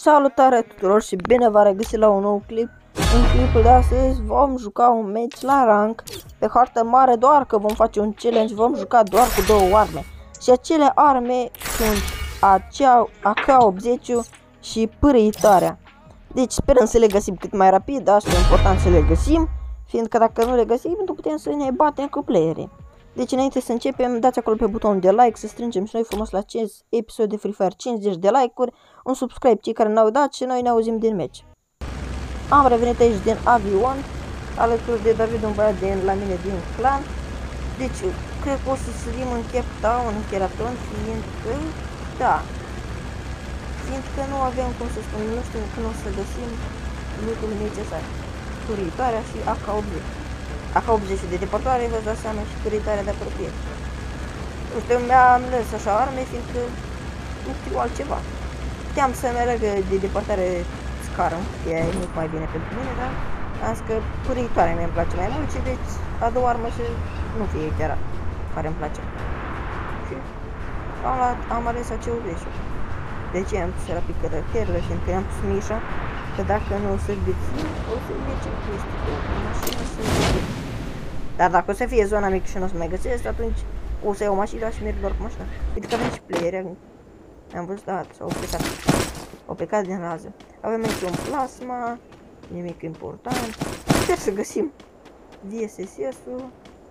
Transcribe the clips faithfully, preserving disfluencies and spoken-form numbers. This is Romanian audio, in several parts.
Salutare tuturor și bine v-am regăsit la un nou clip. În clipul de astăzi vom juca un match la rank pe hartă mare, doar că vom face un challenge, vom juca doar cu două arme. Și acele arme sunt acea A K optzeci și pârâitoarea. Deci sperăm să le găsim cât mai rapid, asta e important să le găsim, fiindcă dacă nu le găsim, nu putem să ne batem cu playerii. Deci înainte să începem, dați acolo pe butonul de like, să strângem și noi frumos la cinci episode de Free Fire, cincizeci de like-uri, un subscribe cei care n-au dat și noi ne auzim din match. Am revenit aici din avion, alături de David, un băiat din la mine din clan. Deci, cred că o să sărim în Cape Town, în Keraton, fiindcă, da, fiindcă nu avem cum să spun, nu știu când o să găsim lucrul necesar. Pârâitoarea și A K optzeci. A K optzeci de depărtare, vă dați seama, și pârâitoarea de apropiere. Nu știu, mi-am lăs așa arme, fiindcă nu știu altceva. Puteam să merg de depărtare scară, e mult mai bine pentru mine, dar am zis că pârâitoarea mi-mi place mai mult și deci a doua armă să nu fie chiar care îmi place. Și am, luat, am ales A C optzeci. De ce am pus rapid caracterele, fiindcă i-am pus Mișa, că dacă nu o să bețin, o să merge chestii cu mașină să merge. Dar dacă o să fie zona mică și nu o să mai găsesc, atunci o să iau mașina și merg doar cu mașina. Uite că avem și playeri, am văzut, da, s-au plecat. Au plecat din rază. Avem aici un plasma, nimic important. Sper să găsim D S S S-ul.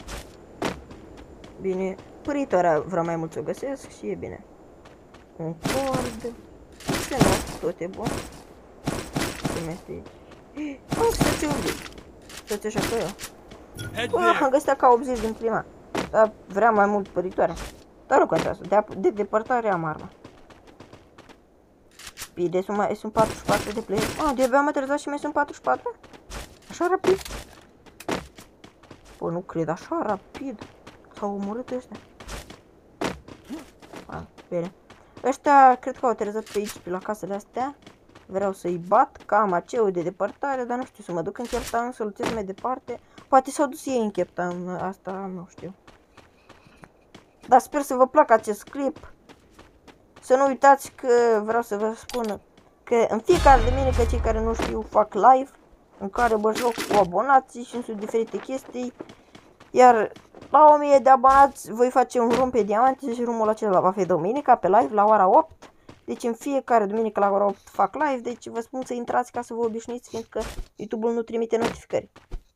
Bine, pârâitoarea vreau mai mult să o găsesc și e bine. Un cord. Și nu, tot e bun. Ce mai este aici? Am găsit ce optzeci. Tot așa că eu. Bă, am găsit A K optzeci din prima. Dar vreau mai mult pârâitoarea. Dar nu contează, de, de depărtare am arma. Bine, sunt, mai, sunt patruzeci și patru de player. Ah, de-abia am aterizat și mai sunt patruzeci și patru? Așa rapid? Bă, nu cred, așa rapid. S-au omorât ăștia. Ah, bine. Ăștia cred că au aterizat pe aici, pe la casele astea. Vreau să-i bat, că am A C-ul de depărtare, dar nu știu să mă duc în Cape Town, să lutez mai departe. Poate s-au dus ei în Cape Town, asta nu știu. Dar sper să vă placă acest clip. Să nu uitați că vreau să vă spun că în fiecare duminică, cei care nu știu, fac live în care mă joc cu abonații și sunt diferite chestii. Iar la o mie de abonați voi face un rum pe diamante și rumul acela va fi duminica pe live la ora opt. Deci în fiecare duminică la ora opt fac live, deci vă spun să intrați ca să vă obișnuiți, fiindcă YouTube-ul nu trimite notificări.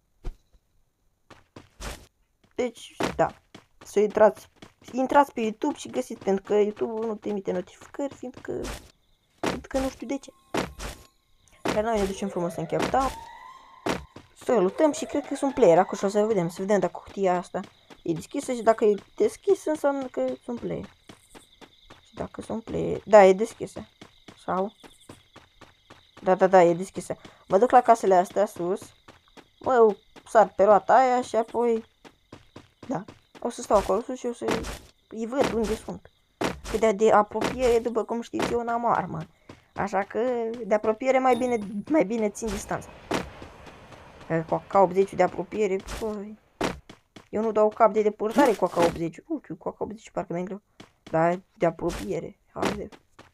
Deci, da, să intrați, intrați pe YouTube și găsiți, pentru că YouTube-ul nu trimite notificări, fiindcă, fiindcă nu știu de ce. Dar noi ne ducem frumos în Cape Town. Să luptăm și cred că sunt player acolo și o să vedem, să vedem dacă cutia asta e deschisă și dacă e deschisă înseamnă că sunt player. Și dacă sunt player, da, e deschisă. Sau? Da, da, da, e deschisă. Mă duc la casele astea sus, mă sar pe roata aia și apoi, da, o să stau acolo sus și o să îi văd unde sunt. Că de, de apropiere, după cum știți, eu n-am armă. Așa că de apropiere mai bine, mai bine țin distanța. Cu A K optzeci de apropiere, păi, eu nu dau cap de depărtare cu A K optzeci. Uite, cu A K optzeci parcă mai greu. Dar de apropiere. Haide.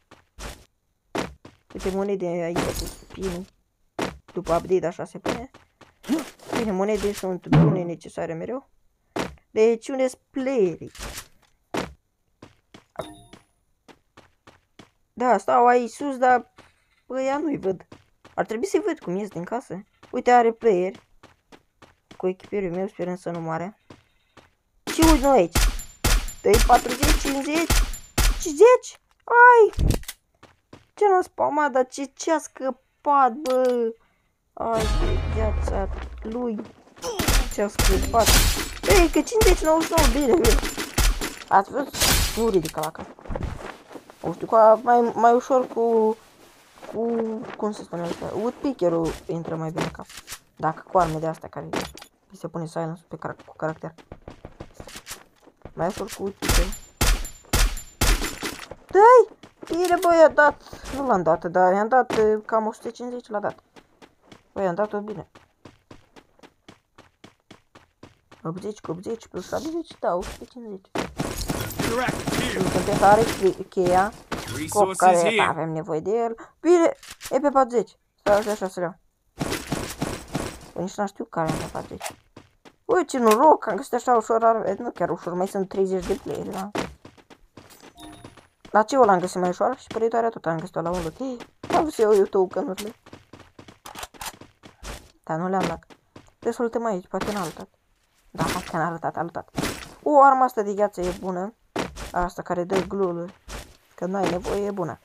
Uite monede aici cu spinul. După update așa se pune. Bine, monede sunt bune, necesare mereu. Deci unde sunt playerii? Da, stau aici sus, dar ăia nu-i văd. Ar trebui să-i văd cum ies din casă. Uite, are player. Cu echipierul meu, sperăm să nu moare. Și uite noi aici. trei, patruzeci, cincizeci, cincizeci. Ai! Ce n-a spaumat, dar ce ce-a scăpat, bă? Ai de viața lui. Ce-a scăpat. Ei, că cincizeci, nouăzeci și nouă, bine, bine. Ați văzut? Nu ridică la casă. O știu, cu mai, mai ușor cu... Cu... Cum se spune asta? Woodpecker-ul intră mai bine în cap. Dacă cu arme de astea care îi se pune silence pe car cu caracter. Mai ușor cu Woodpecker. Dai! Bine, bă, i-a dat. Nu l-am dat, dar i-am dat cam o sută cincizeci, l-a dat. Bă, i-am dat-o bine. optzeci cu optzeci plus șaptezeci, da, o sută cincizeci. Când are cheia, Scop care avem nevoie de el. Bine, e pe patruzeci. Stai așa să le-au. Păi nici n-am știut care e pe patruzeci. Ui, ce noroc, am găsit așa ușor. Nu chiar ușor, mai sunt treizeci de playeri, da? La ce o l-am găsit mai ușor? Și păritoarea tot am găsit-o la un loc. Am văzut eu YouTube cănurile. Dar nu le-am luat. Trebuie să-l tem aici, poate n-a luat. Da, poate n-a luat, a luat. O, arma asta de gheață e bună. Asta care dă gluluri. Că nu ai nevoie, e bună.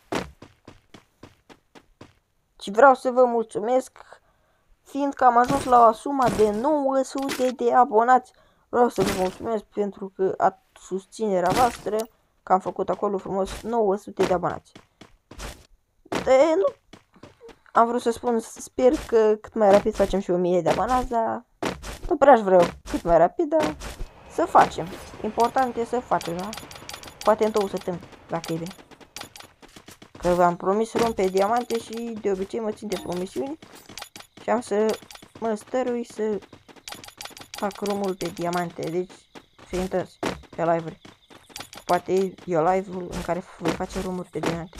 Și vreau să vă mulțumesc, fiindcă am ajuns la o sumă de nouă sute de abonați. Vreau să vă mulțumesc pentru că a susținerea voastră, că am făcut acolo frumos nouă sute de abonați. De, nu. Am vrut să spun, sper că cât mai rapid facem și o mie de abonați, dar nu prea vreau cât mai rapid, dar să facem. Important e să facem, da? Poate în două săptămâni, dacă e bine. Că v-am promis rom pe diamante și de obicei mă țin de promisiuni. Și am să mă stărui să fac romul pe diamante, deci să intrați pe live-uri. Poate e o live-ul în care voi face romuri pe diamante.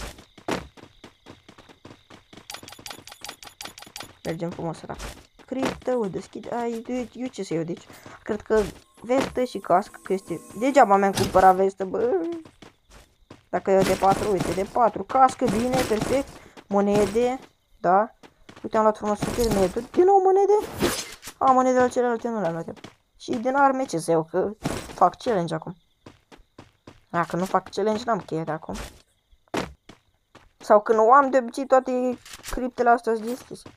Mergem frumos la criptă, o deschid, ai, eu ce să iau, deci, cred că vestă și cască, că este, degeaba mi-am cumpărat vestă, bă, dacă e de patru, uite, de patru, cască, bine, perfect, monede, da, uite, am luat frumos super monede, din nou monede, a, monedele celelalte nu le-am luat eu, și din arme ce să iau, că fac challenge acum, dacă nu fac challenge, n-am cheie de acum, sau când o am, de obicei toate criptele astea sunt deschise.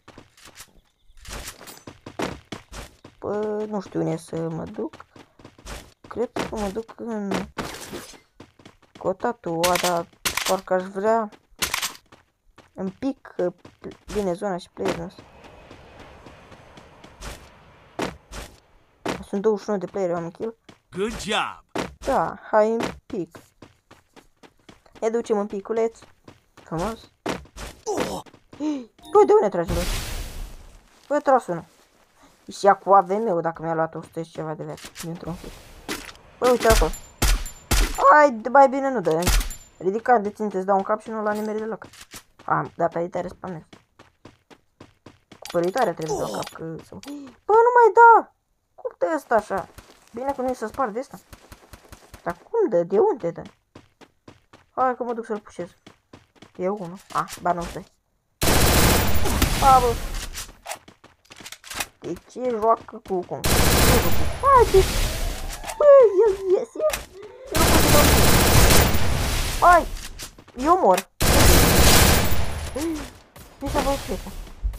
Bă, nu știu unde să mă duc. Cred că mă duc în Cotatua, dar parcă aș vrea un pic bine zona și player-ul ăsta. Sunt douăzeci și nouă de player, am un kill. Good job. Da, hai un pic. Ne ducem un piculeț. Frumos. Băi, de unde tragi, băi? Băi, tras unul. Și ia cu A V M-ul dacă mi-a luat o sută și ceva de viață dintr-un fit. Băi, uite acolo. Hai, mai bine nu dă. Ridicat de ținte, îți dau un cap și nu la nimeri deloc. Am, da, pe aici spamez. Cu păritoarea trebuie să dau cap, că să... Bă, nu mai da! Cum dă ăsta așa? Bine că nu e să spar de ăsta. Dar cum dă? De unde dă? Hai că mă duc să-l pușez. E unul. Ah, ba nu stai. A, bă. De ce joacă cu cum? Hai, de... Băi, el iese. Eu nu pot să dau nimic. Hai, eu mor. Mi s-a văzut fleca.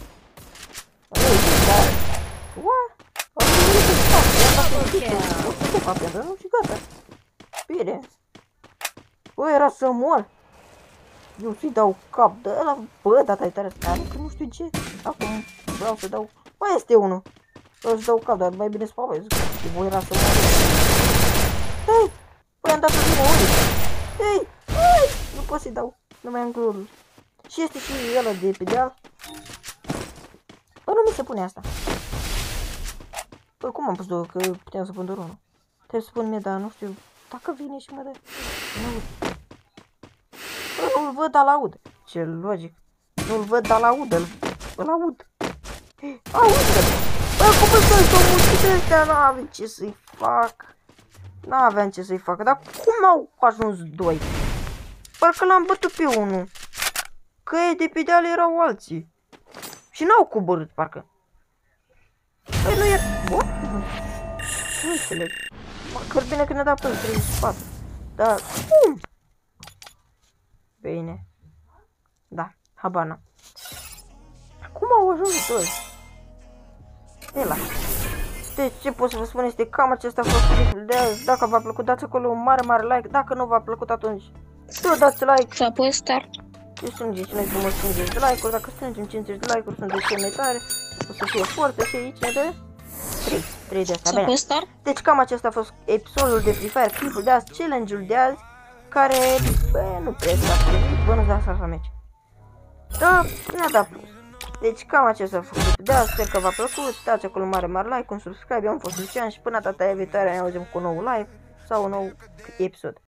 Ei, dar... Ua? Am venit să fac. I-am dat un pic. O să te fac pentru nu și gata. Bine. Bă, era să mor. Eu să-i dau cap de ăla. Bă, data e tare. Dar că nu știu ce. Acum vreau să dau... Mai este unul. Vreau să dau cap, dar mai bine spamez. Și voi era să mor. Hei! Păi am dat-o bine, unde? Hei! Hei! Nu pot să-i dau. Nu mai am glorul. Și este și ăla de pe deal. Bă, nu mi se pune asta. Bă, cum am pus două? Că puteam să pun doar unul. Trebuie să pun mie, dar nu știu. Dacă vine și mă dă. Nu aud. Bă, nu-l văd, dar l-aud. Ce logic. Nu-l văd, dar l-aud. Îl aud. Auzi-l. Bă, cum îți dă să mulțite ăstea? N-aveam ce să-i fac. N-aveam ce să-i fac. Dar cum au ajuns doi? Parcă l-am bătut pe unul. Că ei de pe deal erau alții. Și n-au coborât, parcă. Păi nu e... Bă? Nu înțeleg. Măcar bine că ne-a dat până treizeci și patru. Dar cum? Bine. Da, habar n-am. Cum au ajuns doi? Ela. Deci ce pot să vă spun este cam acesta a fost clipul de azi. Dacă v-a plăcut, dați acolo un mare, mare like. Dacă nu v-a plăcut, atunci să dați like. Să apoi start. Și strângeți noi frumos cincizeci de like-uri. Dacă strângem cincizeci de like-uri, sunt de cei mai tare. O să fie foarte și aici ne dă trei. trei de asta, bine. Deci cam acesta a fost episodul de Free Fire, clipul de azi, challenge-ul de azi. Care, bă, nu trebuie să fac. Bă, nu-ți da așa meci. Da, ne-a dat plus. Deci cam acesta a fost de azi, sper că v-a plăcut, dați acolo un mare, mare like, un subscribe, eu am fost Lucian și până data viitoare ne auzim cu un nou live sau un nou episod.